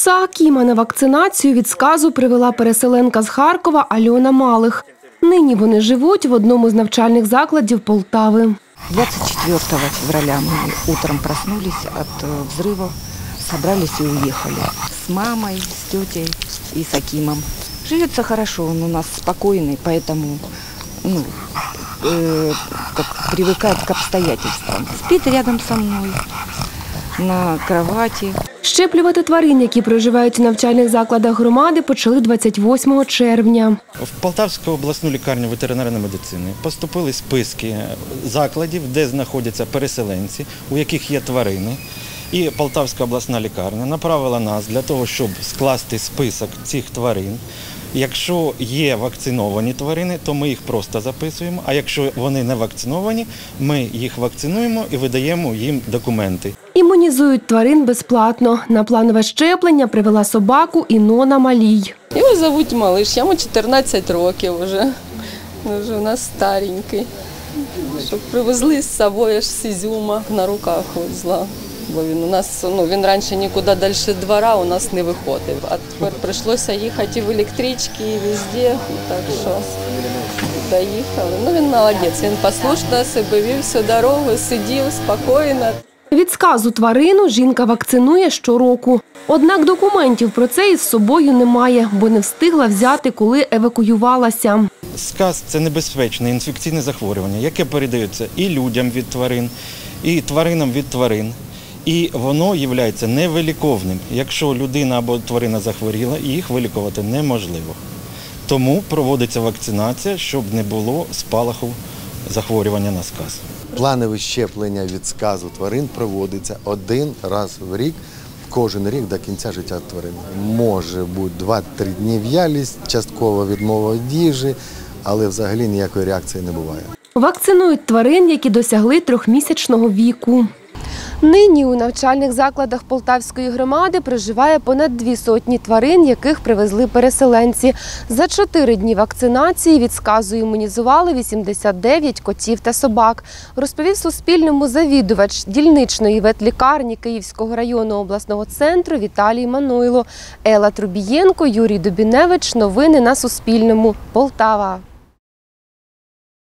Пса Кіма на вакцинацію від сказу привела переселенка з Харкова Альона Малих. Нині вони живуть в одному з навчальних закладів Полтави. 24 февраля мы утром проснулись от взрыва, собрались и уехали. С мамой, с тетей и с Акимом. Живется хорошо, он у нас спокойный, поэтому привыкает к обстоятельствам. Спит рядом со мной на кровати. Щеплювати тварин, які проживають у навчальних закладах громади, почали 28 червня. В Полтавську обласну лікарню ветеринарної медицини поступили списки закладів, де знаходяться переселенці, у яких є тварини. І Полтавська обласна лікарня направила нас для того, щоб скласти список цих тварин. Якщо є вакциновані тварини, то ми їх просто записуємо, а якщо вони не вакциновані, ми їх вакцинуємо і видаємо їм документи. Імунізують тварин безплатно. На планове щеплення привела собаку Інона Малій. Його звуть Малиш, йому 14 років вже. Вже у нас старенький. Щоб привезли з собою аж з Ізюма, на руках везла. Бо він у нас, він раніше нікуди далі двора у нас не виходив. А тепер прийшлося їхати і в електричці, і везде. Так що доїхали. Він молодець, він послушно себе вів всю дорогу, сидів спокійно. Від сказу тварину жінка вакцинує щороку. Однак документів про це із собою немає, бо не встигла взяти, коли евакуювалася. Сказ – це небезпечне інфекційне захворювання, яке передається і людям від тварин, і тваринам від тварин. І воно є невиліковним. Якщо людина або тварина захворіла, їх вилікувати неможливо. Тому проводиться вакцинація, щоб не було спалаху захворювання на сказ. Планове щеплення від сказу тварин проводиться один раз в рік, кожен рік до кінця життя тварин. Може бути 2-3 дні в'ялість, часткова відмова від їжі, але взагалі ніякої реакції не буває. Вакцинують тварин, які досягли 3-місячного віку. Нині у навчальних закладах Полтавської громади проживає понад 200 тварин, яких привезли переселенці. За 4 дні вакцинації від сказу імунізували 89 котів та собак, розповів Суспільному завідувач дільничної ветлікарні Київського районного обласного центру Віталій Мануйло. Елла Трубієнко, Юрій Дубіневич. Новини на Суспільному. Полтава.